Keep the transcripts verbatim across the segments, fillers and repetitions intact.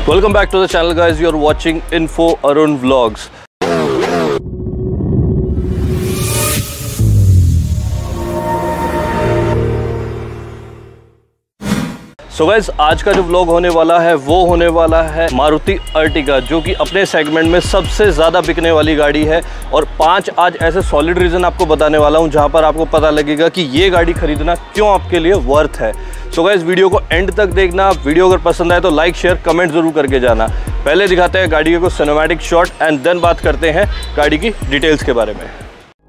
Welcome back to the channel, guys. You are watching Info Arun Vlogs. So so guys, आज का जो vlog होने वाला है वो होने वाला है मारुति अर्टिगा, जो कि अपने सेगमेंट में सबसे ज़्यादा बिकने वाली गाड़ी है। और पांच आज ऐसे सॉलिड रीज़न आपको बताने वाला हूं जहां पर आपको पता लगेगा कि ये गाड़ी खरीदना क्यों आपके लिए वर्थ है। सो so गाइज, वीडियो को एंड तक देखना। वीडियो अगर पसंद आए तो लाइक शेयर कमेंट ज़रूर करके जाना। पहले दिखाते हैं गाड़ी के कुछ सिनेमैटिक शॉट एंड देन बात करते हैं गाड़ी की डिटेल्स के बारे में।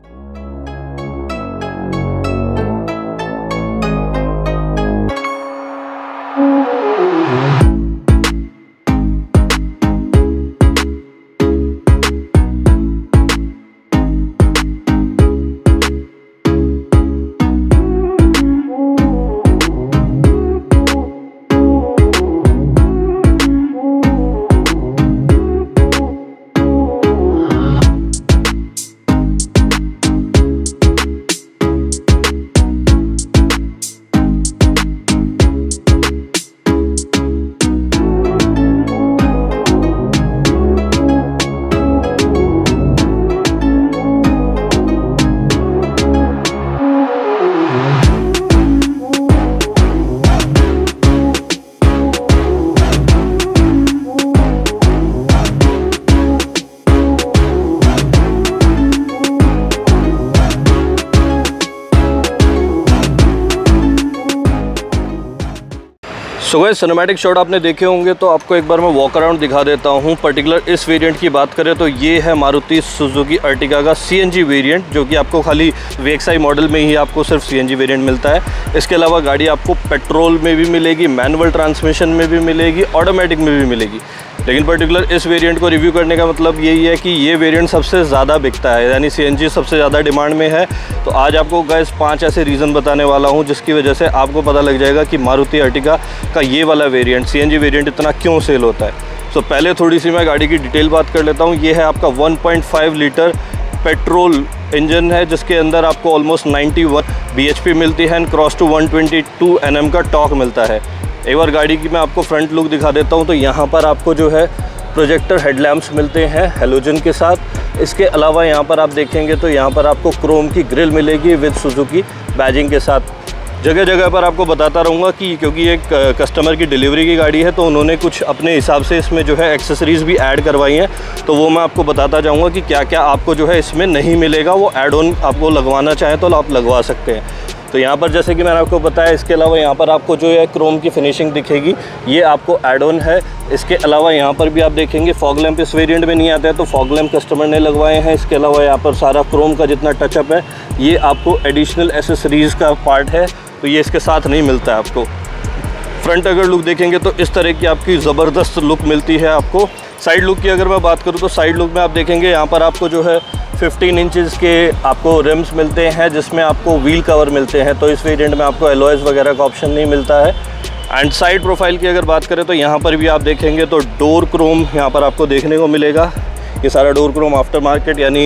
सो गाइस, सिनेमैटिक शॉट आपने देखे होंगे तो आपको एक बार मैं वॉक अराउंड दिखा देता हूं। पर्टिकुलर इस वेरिएंट की बात करें तो ये है मारुति सुजुकी अर्टिगा का सीएनजी वेरिएंट, जो कि आपको खाली वीएक्सआई मॉडल में ही आपको सिर्फ सीएनजी वेरिएंट मिलता है। इसके अलावा गाड़ी आपको पेट्रोल में भी मिलेगी, मैनुअल ट्रांसमिशन में भी मिलेगी, ऑटोमेटिक में भी मिलेगी। लेकिन पर्टिकुलर इस वेरिएंट को रिव्यू करने का मतलब यही है कि ये वेरिएंट सबसे ज़्यादा बिकता है, यानी सीएनजी सबसे ज़्यादा डिमांड में है। तो आज आपको गाइस पांच ऐसे रीज़न बताने वाला हूँ जिसकी वजह से आपको पता लग जाएगा कि मारुति अर्टिगा का ये वाला वेरिएंट सीएनजी वेरिएंट इतना क्यों सेल होता है। तो पहले थोड़ी सी मैं गाड़ी की डिटेल बात कर लेता हूँ। ये है आपका one point five litre petrol engine है, जिसके अंदर आपको ऑलमोस्ट नाइन्टी वन बीएचपी मिलती है and cross two one twenty two NM का टॉर्क मिलता है। एक बार गाड़ी की मैं आपको फ्रंट लुक दिखा देता हूँ। तो यहाँ पर आपको जो है प्रोजेक्टर हेडलैम्प्स मिलते हैं हेलोजन के साथ। इसके अलावा यहाँ पर आप देखेंगे तो यहाँ पर आपको क्रोम की ग्रिल मिलेगी विद सुजुकी बैजिंग के साथ। जगह जगह पर आपको बताता रहूँगा कि क्योंकि ये कस्टमर की डिलीवरी की गाड़ी है तो उन्होंने कुछ अपने हिसाब से इसमें जो है एक्सेसरीज़ भी ऐड करवाई हैं, तो वो मैं आपको बताता जाऊँगा कि क्या क्या आपको जो है इसमें नहीं मिलेगा। वो ऐड ऑन आपको लगवाना चाहें तो आप लगवा सकते हैं। तो यहाँ पर जैसे कि मैंने आपको बताया, इसके अलावा यहाँ पर आपको जो है क्रोम की फिनिशिंग दिखेगी, ये आपको ऐड ऑन है। इसके अलावा यहाँ पर भी आप देखेंगे फॉग लैंप इस वेरिएंट में नहीं आता है, तो फॉग लैंप कस्टमर ने लगवाए हैं। इसके अलावा यहाँ पर सारा क्रोम का जितना टचअप है ये आपको एडिशनल एसेसरीज़ का पार्ट है, तो ये इसके साथ नहीं मिलता है आपको। फ्रंट अगर लुक देखेंगे तो इस तरह की आपकी ज़बरदस्त लुक मिलती है आपको। साइड लुक की अगर मैं बात करूँ तो साइड लुक में आप देखेंगे यहाँ पर आपको जो है फिफ्टीन इंचेस के आपको रिम्स मिलते हैं, जिसमें आपको व्हील कवर मिलते हैं। तो इस वेरिएंट में आपको एलॉयज़ वगैरह का ऑप्शन नहीं मिलता है। एंड साइड प्रोफाइल की अगर बात करें तो यहाँ पर भी आप देखेंगे तो डोर क्रोम यहाँ पर आपको देखने को मिलेगा। ये सारा डोर क्रोम आफ्टर मार्केट यानी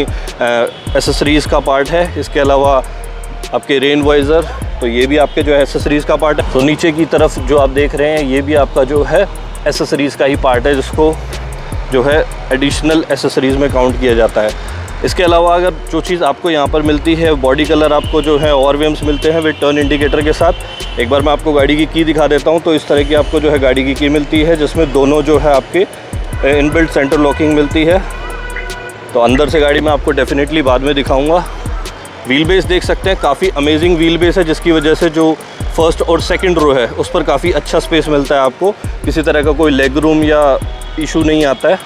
एसेसरीज़ का पार्ट है। इसके अलावा आपके रेन वाइज़र, तो ये भी आपके जो है एसेसरीज़ का पार्ट है। तो नीचे की तरफ जो आप देख रहे हैं ये भी आपका जो है एसेसरीज़ का ही पार्ट है, जिसको जो है एडिशनल एसेसरीज़ में काउंट किया जाता है। इसके अलावा अगर जो चीज़ आपको यहाँ पर मिलती है, बॉडी कलर आपको जो है और वेम्स मिलते हैं विद टर्न इंडिकेटर के साथ। एक बार मैं आपको गाड़ी की की दिखा देता हूँ। तो इस तरह की आपको जो है गाड़ी की की मिलती है, जिसमें दोनों जो है आपके इनबिल्ट सेंटर लॉकिंग मिलती है। तो अंदर से गाड़ी मैं आपको डेफिनेटली बाद में दिखाऊँगा। व्हील बेस देख सकते हैं, काफ़ी अमेजिंग व्हील बेस है, जिसकी वजह से जो फर्स्ट और सेकंड रो है उस पर काफ़ी अच्छा स्पेस मिलता है आपको। किसी तरह का कोई लेग रूम या इशू नहीं आता है।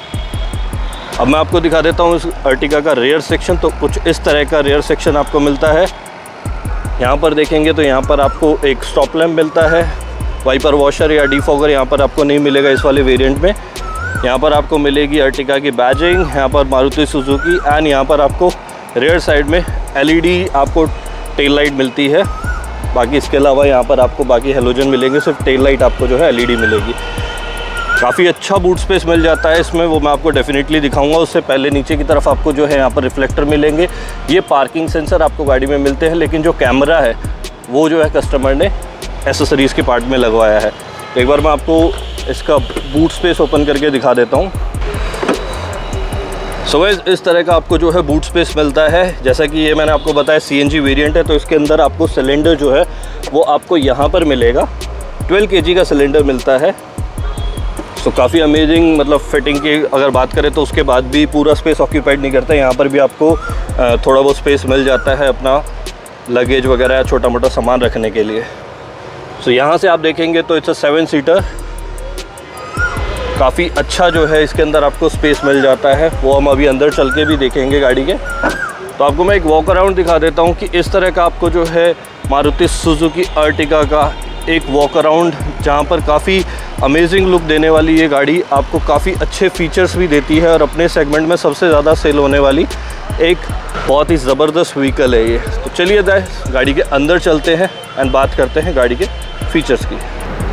अब मैं आपको दिखा देता हूँ इस अर्टिगा का रेयर सेक्शन। तो कुछ इस तरह का रेयर सेक्शन आपको मिलता है। यहाँ पर देखेंगे तो यहाँ पर आपको एक स्टॉप लैम्प मिलता है। वाइपर वॉशर या डिफॉगर यहाँ पर आपको नहीं मिलेगा इस वाले वेरिएंट में। यहाँ पर आपको मिलेगी अर्टिगा की बैजिंग, यहाँ पर मारुति सुजुकी, एंड यहाँ पर आपको रेयर साइड में एलईडी आपको टेल लाइट मिलती है। बाकी इसके अलावा यहाँ पर आपको बाकी हेलोजन मिलेंगे, सिर्फ टेल लाइट आपको जो है एलईडी मिलेगी। काफ़ी अच्छा बूट स्पेस मिल जाता है इसमें, वो मैं आपको डेफिनेटली दिखाऊंगा। उससे पहले नीचे की तरफ आपको जो है यहाँ पर रिफ्लेक्टर मिलेंगे। ये पार्किंग सेंसर आपको गाड़ी में मिलते हैं, लेकिन जो कैमरा है वो जो है कस्टमर ने एसेसरीज़ के पार्ट में लगवाया है। तो एक बार मैं आपको इसका बूट स्पेस ओपन करके दिखा देता हूँ। सो गाइस, इस तरह का आपको जो है बूट स्पेस मिलता है। जैसा कि ये मैंने आपको बताया सीएनजी वेरिएंट है, तो इसके अंदर आपको सिलेंडर जो है वो आपको यहाँ पर मिलेगा। ट्वेल्व केजी का सिलेंडर मिलता है। सो काफ़ी अमेजिंग, मतलब फिटिंग की अगर बात करें तो उसके बाद भी पूरा स्पेस ऑक्यूपाइड नहीं करता। यहाँ पर भी आपको थोड़ा बहुत स्पेस मिल जाता है अपना लगेज वगैरह, छोटा मोटा सामान रखने के लिए। सो यहाँ से आप देखेंगे तो इट्स अ सेवन सीटर। काफ़ी अच्छा जो है इसके अंदर आपको स्पेस मिल जाता है, वो हम अभी अंदर चल के भी देखेंगे गाड़ी के। तो आपको मैं एक वॉक अराउंड दिखा देता हूँ कि इस तरह का आपको जो है मारुति सुजुकी अर्टिगा का एक वॉक अराउंड, जहाँ पर काफ़ी अमेजिंग लुक देने वाली ये गाड़ी आपको काफ़ी अच्छे फीचर्स भी देती है और अपने सेगमेंट में सबसे ज़्यादा सेल होने वाली एक बहुत ही ज़बरदस्त व्हीकल है ये। तो चलिए गाड़ी के अंदर चलते हैं एंड बात करते हैं गाड़ी के फीचर्स की।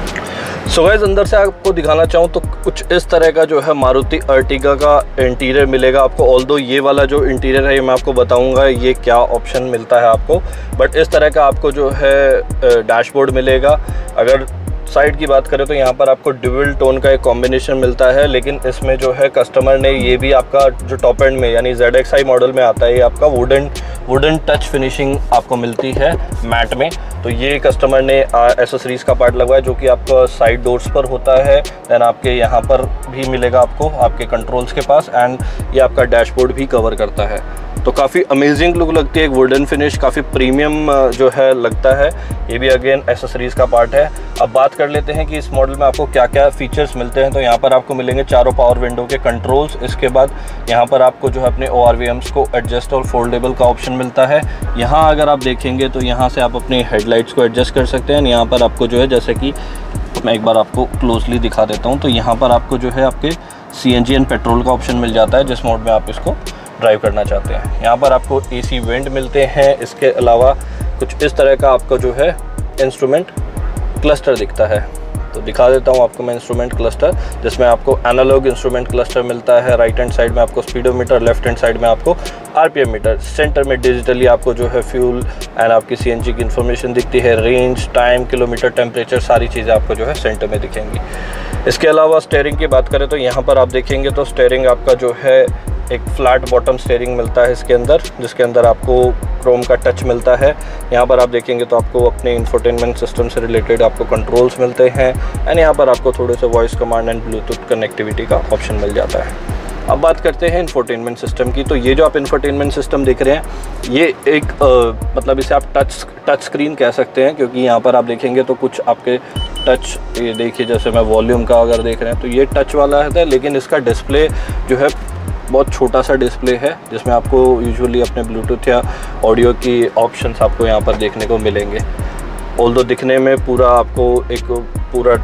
सो गाइस, अंदर से आपको दिखाना चाहूँ तो कुछ इस तरह का जो है मारुति अर्टिगा का इंटीरियर मिलेगा आपको। ऑल्दो ये वाला जो इंटीरियर है ये मैं आपको बताऊंगा ये क्या ऑप्शन मिलता है आपको, बट इस तरह का आपको जो है डैशबोर्ड मिलेगा। अगर साइड की बात करें तो यहाँ पर आपको ड्यूल टोन का एक कॉम्बिनेशन मिलता है, लेकिन इसमें जो है कस्टमर ने ये भी आपका जो टॉप एंड में यानी जेड एक्स आई मॉडल में आता है, ये आपका वुडन वुडन टच फिनिशिंग आपको मिलती है मैट में। तो ये कस्टमर ने एसेसरीज़ का पार्ट लगवाया जो कि आपका साइड डोर्स पर होता है। दैन आपके यहाँ पर भी मिलेगा आपको आपके कंट्रोल्स के पास, एंड ये आपका डैशबोर्ड भी कवर करता है। तो काफ़ी अमेजिंग लुक लगती है, एक वुडन फिनिश, काफ़ी प्रीमियम जो है लगता है। ये भी अगेन एसेसरीज़ का पार्ट है। अब बात कर लेते हैं कि इस मॉडल में आपको क्या क्या फीचर्स मिलते हैं। तो यहाँ पर आपको मिलेंगे चारों पावर विंडो के कंट्रोल्स। इसके बाद यहाँ पर आपको जो है अपने ओ आर वी एम्स को एडजस्ट और फोल्डेबल का ऑप्शन मिलता है। यहाँ अगर आप देखेंगे तो यहाँ से आप अपनी हेडलाइट्स को एडजस्ट कर सकते हैं। यहाँ पर आपको जो है, जैसे कि मैं एक बार आपको क्लोजली दिखा देता हूँ, तो यहाँ पर आपको जो है आपके C N G and petrol का ऑप्शन मिल जाता है जिस मोड में आप इसको ड्राइव करना चाहते हैं। यहाँ पर आपको एसी वेंट मिलते हैं। इसके अलावा कुछ इस तरह का आपका जो है इंस्ट्रूमेंट क्लस्टर दिखता है, तो दिखा देता हूँ आपको मैं इंस्ट्रूमेंट क्लस्टर, जिसमें आपको एनालॉग इंस्ट्रूमेंट क्लस्टर मिलता है। राइट हैंड साइड में आपको स्पीडोमीटर, लेफ्ट हैंड साइड में आपको आरपीएम मीटर, सेंटर में डिजिटली आपको जो है फ्यूल एंड आपकी सीएनजी की इन्फॉर्मेशन दिखती है। रेंज, टाइम, किलोमीटर, टेम्परेचर, सारी चीज़ें आपको जो है सेंटर में दिखेंगी। इसके अलावा स्टेयरिंग की बात करें तो यहाँ पर आप देखेंगे तो स्टेयरिंग आपका जो है एक फ्लैट बॉटम स्टीयरिंग मिलता है इसके अंदर, जिसके अंदर आपको क्रोम का टच मिलता है। यहाँ पर आप देखेंगे तो आपको अपने इंफोटेनमेंट सिस्टम से रिलेटेड आपको कंट्रोल्स मिलते हैं, एंड यहाँ पर आपको थोड़े से voice command and Bluetooth connectivity का ऑप्शन मिल जाता है। अब बात करते हैं इंफोटेनमेंट सिस्टम की। तो ये जो आप इंफोटेनमेंट सिस्टम देख रहे हैं ये एक आ, मतलब इसे आप टच टच स्क्रीन कह सकते हैं, क्योंकि यहाँ पर आप देखेंगे तो कुछ आपके टच, ये देखिए जैसे मैं वॉल्यूम का अगर देख रहे हैं तो ये टच वाला है, लेकिन इसका डिस्प्ले जो है बहुत छोटा सा डिस्प्ले है, जिसमें आपको यूजुअली अपने ब्लूटूथ या ऑडियो की ऑप्शंस आपको यहाँ पर देखने को मिलेंगे। ऑल्दो दिखने में पूरा आपको एक पूरा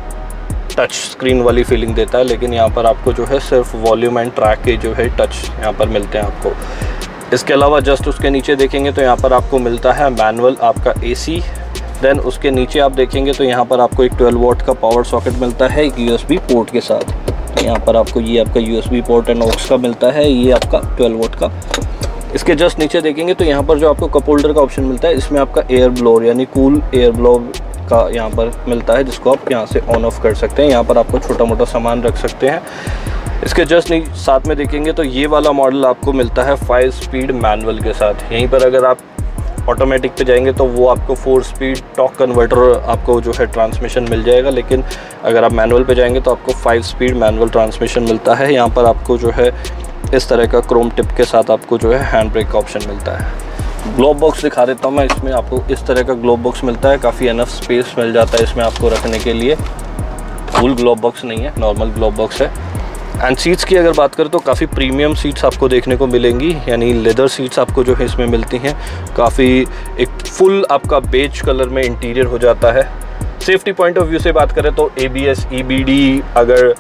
टच स्क्रीन वाली फीलिंग देता है, लेकिन यहाँ पर आपको जो है सिर्फ वॉल्यूम एंड ट्रैक के जो है टच यहाँ पर मिलते हैं आपको। इसके अलावा जस्ट उसके नीचे देखेंगे तो यहाँ पर आपको मिलता है मैनुअल आपका एसी। देन उसके नीचे आप देखेंगे तो यहाँ पर आपको एक ट्वेल्व वोल्ट का पावर सॉकेट मिलता है एक यूएसबी पोर्ट के साथ। यहाँ पर आपको ये आपका यूएसबी पोर्ट एंड ऑक्स का मिलता है, ये आपका ट्वेल्व वोल्ट का। इसके जस्ट नीचे देखेंगे तो यहाँ पर जो आपको कप होल्डर का ऑप्शन मिलता है, इसमें आपका एयर ब्लोअर यानी कूल एयर ब्लोअर का यहाँ पर मिलता है, जिसको आप यहाँ से ऑन ऑफ कर सकते हैं। यहाँ पर आपको छोटा मोटा सामान रख सकते हैं। इसके जस्ट नहीं साथ में देखेंगे तो ये वाला मॉडल आपको मिलता है फाइव स्पीड मैनुअल के साथ। यहीं पर अगर आप ऑटोमेटिक पे जाएंगे तो वो आपको फोर स्पीड टॉर्क कन्वर्टर आपको जो है ट्रांसमिशन मिल जाएगा, लेकिन अगर आप मैनुअल पे जाएंगे तो आपको फाइव स्पीड मैनुअल ट्रांसमिशन मिलता है। यहाँ पर आपको जो है इस तरह का क्रोम टिप के साथ आपको जो है हैंड ब्रेक का ऑप्शन मिलता है। ग्लोब बॉक्स दिखा देता हूँ मैं, इसमें आपको इस तरह का ग्लोब बॉक्स मिलता है, काफ़ी एनफ स्पेस मिल जाता है इसमें आपको रखने के लिए। फुल ग्लोब बॉक्स नहीं है, नॉर्मल ग्लोब बॉक्स है। एंड सीट्स की अगर बात करें तो काफ़ी प्रीमियम सीट्स आपको देखने को मिलेंगी, यानी लेदर सीट्स आपको जो है इसमें मिलती हैं। काफ़ी एक फुल आपका बेज कलर में इंटीरियर हो जाता है। सेफ्टी पॉइंट ऑफ व्यू से बात करें तो A B S, E B D, अगर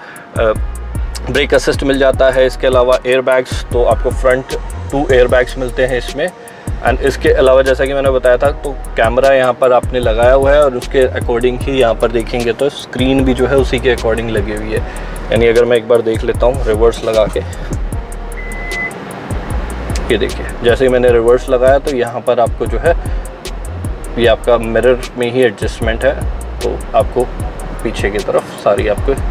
ब्रेक असिस्ट मिल जाता है। इसके अलावा एयर बैग्स, तो आपको फ्रंट टू एयर बैग्स मिलते हैं इसमें। एंड इसके अलावा जैसा कि मैंने बताया था तो कैमरा यहाँ पर आपने लगाया हुआ है, और उसके अकॉर्डिंग ही यहाँ पर देखेंगे तो स्क्रीन भी जो है उसी के अकॉर्डिंग लगी हुई है। यानी अगर मैं एक बार देख लेता हूँ रिवर्स लगा के, ये देखिए जैसे ही मैंने रिवर्स लगाया तो यहाँ पर आपको जो है ये आपका मिरर में ही एडजस्टमेंट है, तो आपको पीछे की तरफ सारी आपको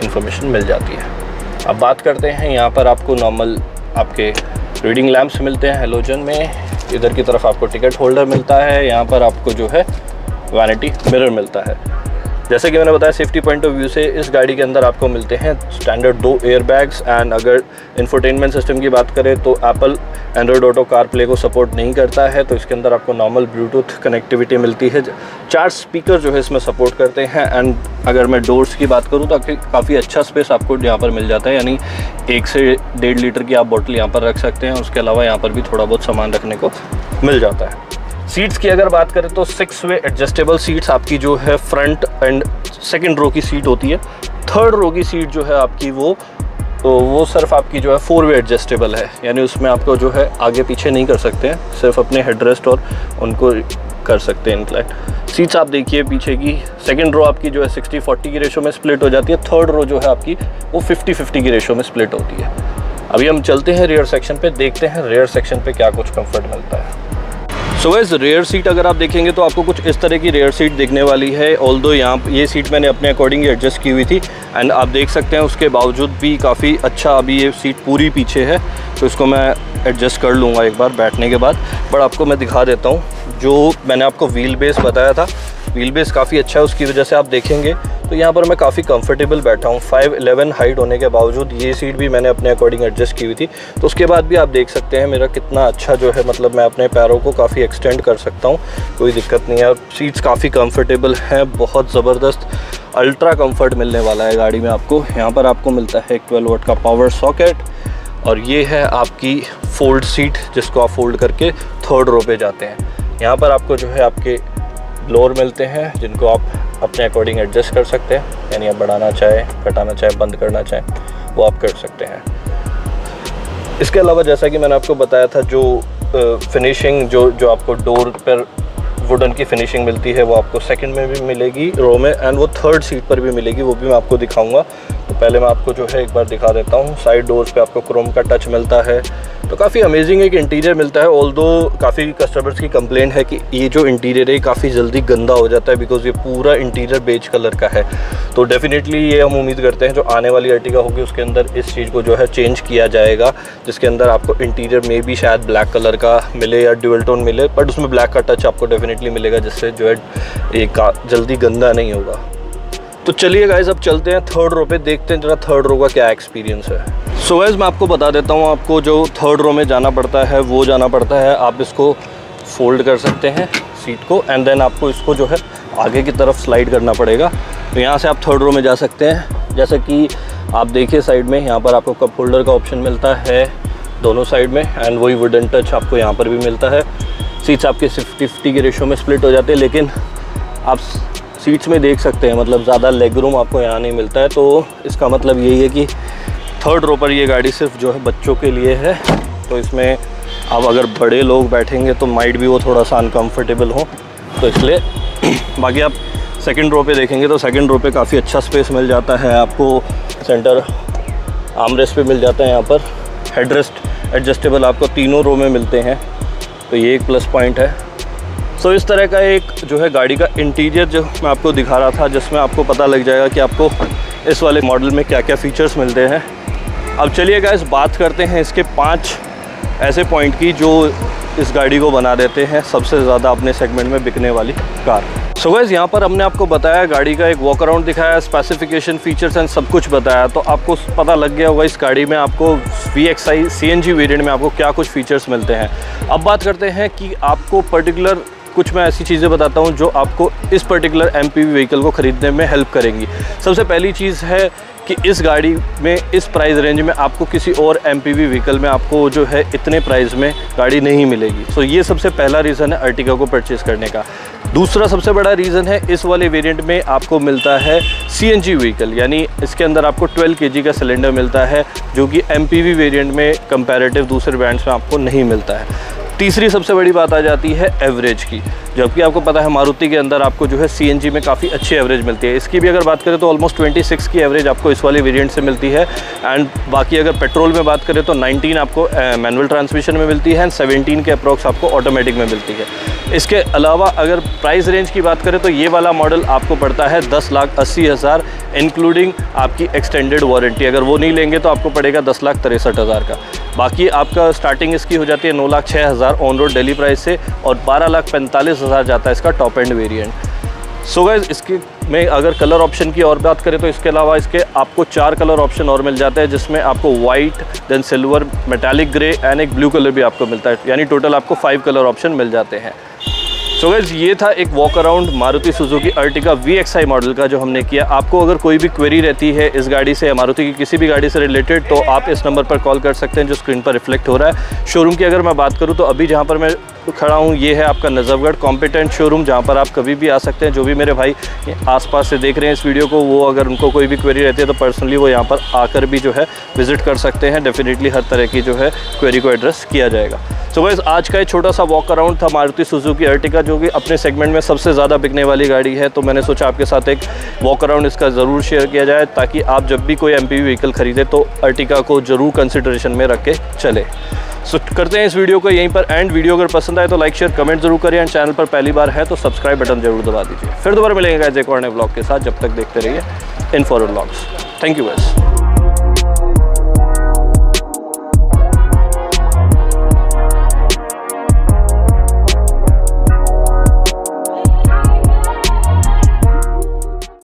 इन्फॉर्मेशन मिल जाती है। अब बात करते हैं, यहाँ पर आपको नॉर्मल आपके रीडिंग लैंप्स मिलते हैं हेलोजन में। इधर की तरफ आपको टिकट होल्डर मिलता है। यहाँ पर आपको जो है वैनिटी मिरर मिलता है। जैसे कि मैंने बताया, सेफ्टी पॉइंट ऑफ व्यू से इस गाड़ी के अंदर आपको मिलते हैं स्टैंडर्ड दो एयर बैग्स। एंड अगर इंफोटेनमेंट सिस्टम की बात करें तो Apple Android Auto CarPlay को सपोर्ट नहीं करता है, तो इसके अंदर आपको नॉर्मल ब्लूटूथ कनेक्टिविटी मिलती है। चार स्पीकर जो है इसमें सपोर्ट करते हैं। एंड अगर मैं डोर्स की बात करूँ तो काफ़ी अच्छा स्पेस आपको यहाँ पर मिल जाता है, यानी एक से डेढ़ लीटर की आप बोतल यहाँ पर रख सकते हैं। उसके अलावा यहाँ पर भी थोड़ा बहुत सामान रखने को मिल जाता है। सीट्स की अगर बात करें तो सिक्स वे एडजस्टेबल सीट्स आपकी जो है फ्रंट एंड सेकंड रो की सीट होती है। थर्ड रो की सीट जो है आपकी वो तो वो सिर्फ आपकी जो है फोर वे एडजस्टेबल है, यानी उसमें आपको जो है आगे पीछे नहीं कर सकते हैं, सिर्फ अपने हेडरेस्ट और उनको कर सकते हैं इंक्लाइन। सीट्स आप देखिए पीछे की, सेकंड रो आपकी जो है सिक्सटी फोर्टी की रेशो में स्प्लिट हो जाती है। थर्ड रो जो है आपकी वो फिफ्टी फिफ्टी की रेशो में स्प्लिट होती है। अभी हम चलते हैं रियर सेक्शन पे, देखते हैं रियर सेक्शन पे क्या कुछ कंफर्ट मिलता है। सो गाइस, रेयर सीट अगर आप देखेंगे तो आपको कुछ इस तरह की रेयर सीट दिखने वाली है। ऑल्दो यहाँ ये सीट मैंने अपने अकॉर्डिंग एडजस्ट की हुई थी एंड आप देख सकते हैं उसके बावजूद भी काफ़ी अच्छा अभी ये सीट पूरी पीछे है, तो इसको मैं एडजस्ट कर लूँगा एक बार बैठने के बाद। बट आपको मैं दिखा देता हूँ, जो मैंने आपको व्हील बेस बताया था, व्हील बेस काफ़ी अच्छा है, उसकी वजह से आप देखेंगे तो यहाँ पर मैं काफ़ी कंफर्टेबल बैठा हूँ। फाइव इलेवन हाइट होने के बावजूद ये सीट भी मैंने अपने अकॉर्डिंग एडजस्ट की हुई थी, तो उसके बाद भी आप देख सकते हैं मेरा कितना अच्छा जो है, मतलब मैं अपने पैरों को काफ़ी एक्सटेंड कर सकता हूँ, कोई दिक्कत नहीं है। सीट्स काफ़ी कंफर्टेबल हैं, बहुत ज़बरदस्त अल्ट्रा कंफर्ट मिलने वाला है गाड़ी में आपको। यहाँ पर आपको मिलता है एक ट्वेल्व वोल्ट का पावर सॉकेट, और ये है आपकी फोल्ड सीट जिसको आप फोल्ड करके थर्ड रो पे जाते हैं। यहाँ पर आपको जो है आपके ब्लोअर मिलते हैं जिनको आप अपने अकॉर्डिंग एडजस्ट कर सकते हैं, यानी आप बढ़ाना चाहे, घटाना चाहे, बंद करना चाहें वो आप कर सकते हैं। इसके अलावा जैसा कि मैंने आपको बताया था, जो फिनिशिंग जो जो आपको डोर पर वुडन की फिनिशिंग मिलती है वो आपको सेकंड में भी मिलेगी रो में, एंड वो थर्ड सीट पर भी मिलेगी, वो भी मैं आपको दिखाऊंगा। तो पहले मैं आपको जो है एक बार दिखा देता हूँ। साइड डोर्स पे आपको क्रोम का टच मिलता है, तो काफ़ी अमेजिंग एक इंटीरियर मिलता है। ऑल्दो काफ़ी कस्टमर्स की कंप्लेंट है कि ये जो इंटीरियर है काफ़ी जल्दी गंदा हो जाता है, बिकॉज ये पूरा इंटीरियर बेज कलर का है। तो डेफिनेटली ये हम उम्मीद करते हैं जो आने वाली अर्टिगा होगी उसके अंदर इस चीज़ को जो है चेंज किया जाएगा, जिसके अंदर आपको इंटीरियर में भी शायद ब्लैक कलर का मिले या ड्यूअल टोन मिले, बट उसमें ब्लैक का टच आपको डेफिनेटली मिलेगा, जिससे जो है ये जल्दी गंदा नहीं होगा। तो चलिए गाइस, अब चलते हैं थर्ड रो पे, देखते हैं जरा थर्ड रो का क्या एक्सपीरियंस है। सो गाइस, मैं आपको बता देता हूँ, आपको जो थर्ड रो में जाना पड़ता है वो जाना पड़ता है, आप इसको फोल्ड कर सकते हैं सीट को, एंड देन आपको इसको जो है आगे की तरफ स्लाइड करना पड़ेगा। तो यहाँ से आप थर्ड रो में जा सकते हैं। जैसे कि आप देखिए साइड में यहाँ पर आपको कप होल्डर का ऑप्शन मिलता है दोनों साइड में, एंड वही वुडन टच आपको यहाँ पर भी मिलता है। सीट्स आपके फिफ्टी फिफ्टी के रेशो में स्प्लिट हो जाते हैं, लेकिन आप सीट्स में देख सकते हैं मतलब ज़्यादा लेग रूम आपको यहाँ नहीं मिलता है। तो इसका मतलब यही है कि थर्ड रो पर ये गाड़ी सिर्फ जो है बच्चों के लिए है, तो इसमें अब अगर बड़े लोग बैठेंगे तो माइट भी वो थोड़ा सा अनकम्फर्टेबल हो, तो इसलिए बाकी आप सेकंड रो पे देखेंगे तो सेकंड रो पे काफ़ी अच्छा स्पेस मिल जाता है आपको। सेंटर आर्मरेस्ट पे मिल जाता है, यहाँ पर हेडरेस्ट एडजस्टेबल आपको तीनों रो में मिलते हैं, तो ये एक प्लस पॉइंट है। सो so, इस तरह का एक जो है गाड़ी का इंटीरियर जो मैं आपको दिखा रहा था, जिसमें आपको पता लग जाएगा कि आपको इस वाले मॉडल में क्या क्या फ़ीचर्स मिलते हैं। अब चलिए गाइस, बात करते हैं इसके पांच ऐसे पॉइंट की जो इस गाड़ी को बना देते हैं सबसे ज़्यादा अपने सेगमेंट में बिकने वाली कार। सो गाइस, यहाँ पर हमने आपको बताया, गाड़ी का एक वॉक अराउंड दिखाया, स्पेसिफिकेशन, फीचर्स एंड सब कुछ बताया, तो आपको पता लग गया होगा इस गाड़ी में आपको V X I C N G variant में आपको क्या कुछ फीचर्स मिलते हैं। अब बात करते हैं कि आपको पर्टिकुलर कुछ मैं ऐसी चीज़ें बताता हूं जो आपको इस particular M P V vehicle को ख़रीदने में हेल्प करेंगी। सबसे पहली चीज़ है कि इस गाड़ी में इस प्राइस रेंज में आपको किसी और एम पी वी व्हीकल में आपको जो है इतने प्राइस में गाड़ी नहीं मिलेगी। सो ये सबसे पहला रीज़न है अर्टिगा को परचेज़ करने का। दूसरा सबसे बड़ा रीज़न है इस वाले वेरिएंट में आपको मिलता है सी एन जी व्हीकल, यानी इसके अंदर आपको ट्वेल्व के जी का सिलेंडर मिलता है, जो कि एम पी वी वेरिएंट में कंपैरेटिव दूसरे ब्रांड्स में आपको नहीं मिलता है। तीसरी सबसे बड़ी बात आ जाती है एवरेज की, जबकि आपको पता है मारुति के अंदर आपको जो है सीएनजी में काफ़ी अच्छी एवरेज मिलती है। इसकी भी अगर बात करें तो ऑलमोस्ट छब्बीस की एवरेज आपको इस वाले वेरिएंट से मिलती है। एंड बाकी अगर पेट्रोल में बात करें तो उन्नीस आपको मैनुअल ट्रांसमिशन में मिलती है एंड सत्रह के अप्रॉक्स आपको ऑटोमेटिक में मिलती है। इसके अलावा अगर प्राइस रेंज की बात करें तो ये वाला मॉडल आपको पड़ता है दस लाख अस्सी हज़ार इंक्लूडिंग आपकी एक्सटेंडेड वारंटी। अगर वो नहीं लेंगे तो आपको पड़ेगा दस लाख तिरसठ हज़ार का। बाकी आपका स्टार्टिंग इसकी हो जाती है नौ लाख छः हज़ार ऑन रोड डेली प्राइस से और बारह लाख पैंतालीस हज़ार जाता है इसका top end variant. So guys इसके में अगर कलर ऑप्शन की और बात करें तो इसके अलावा इसके आपको चार कलर ऑप्शन और मिल जाते हैं, जिसमें आपको white, then silver, metallic grey and एक ब्लू कलर भी आपको मिलता है, यानी टोटल आपको फाइव कलर ऑप्शन मिल जाते हैं। सो गाइस ये था एक walk around Maruti Suzuki Ertiga V X I model का जो हमने किया। आपको अगर कोई भी क्वेरी रहती है इस गाड़ी से या मारुति की किसी भी गाड़ी से रिलेटेड तो आप इस नंबर पर कॉल कर सकते हैं जो स्क्रीन पर रिफ्लेक्ट हो रहा है। शोरूम की अगर मैं बात करूं तो अभी जहां पर मैं खड़ा हूं ये है आपका नजफगढ़ कॉम्पिटेंट शोरूम, जहां पर आप कभी भी आ सकते हैं। जो भी मेरे भाई आसपास से देख रहे हैं इस वीडियो को, वो अगर उनको कोई भी क्वेरी रहती है तो पर्सनली वो यहाँ पर आकर भी जो है विजिट कर सकते हैं। डेफिनेटली हर तरह की जो है क्वेरी को एड्रेस किया जाएगा। सो so गाइस आज का एक छोटा सा वॉक अराउंड था मारुति सुजुकी अर्टिगा, जो कि अपने सेगमेंट में सबसे ज़्यादा बिकने वाली गाड़ी है। तो मैंने सोचा आपके साथ एक वॉक अराउंड इसका ज़रूर शेयर किया जाए, ताकि आप जब भी कोई एमपीवी व्हीकल खरीदें तो अर्टिगा को ज़रूर कंसिडरेशन में रख के चले। सो so, करते हैं इस वीडियो को यहीं पर एंड। वीडियो अगर पसंद आए तो लाइक शेयर कमेंट जरूर करिए एंड चैनल पर पहली बार है तो सब्सक्राइब बटन जरूर दबा दीजिए। फिर दोबारा मिलेंगे गाइस एक और नए व्लॉग के साथ, जब तक देखते रहिए इन्फोर व्लॉग्स। Thank you guys.